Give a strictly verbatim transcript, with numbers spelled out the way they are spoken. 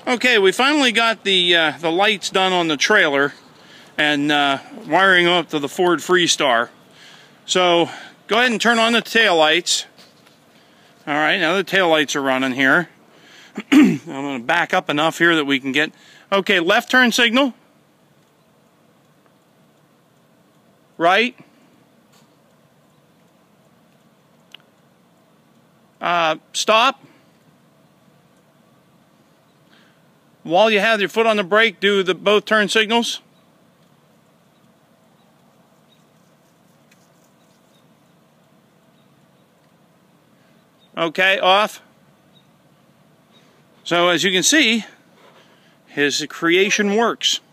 Okay, we finally got the uh, the lights done on the trailer and uh, wiring them up to the Ford Freestar. So go ahead and turn on the tail lights. All right, now the tail lights are running here. I'm going to back up enough here that we can get... Okay, left turn signal. Right. Uh, stop. While you have your foot on the brake, do the both turn signals. Okay, off. So as you can see, his creation works.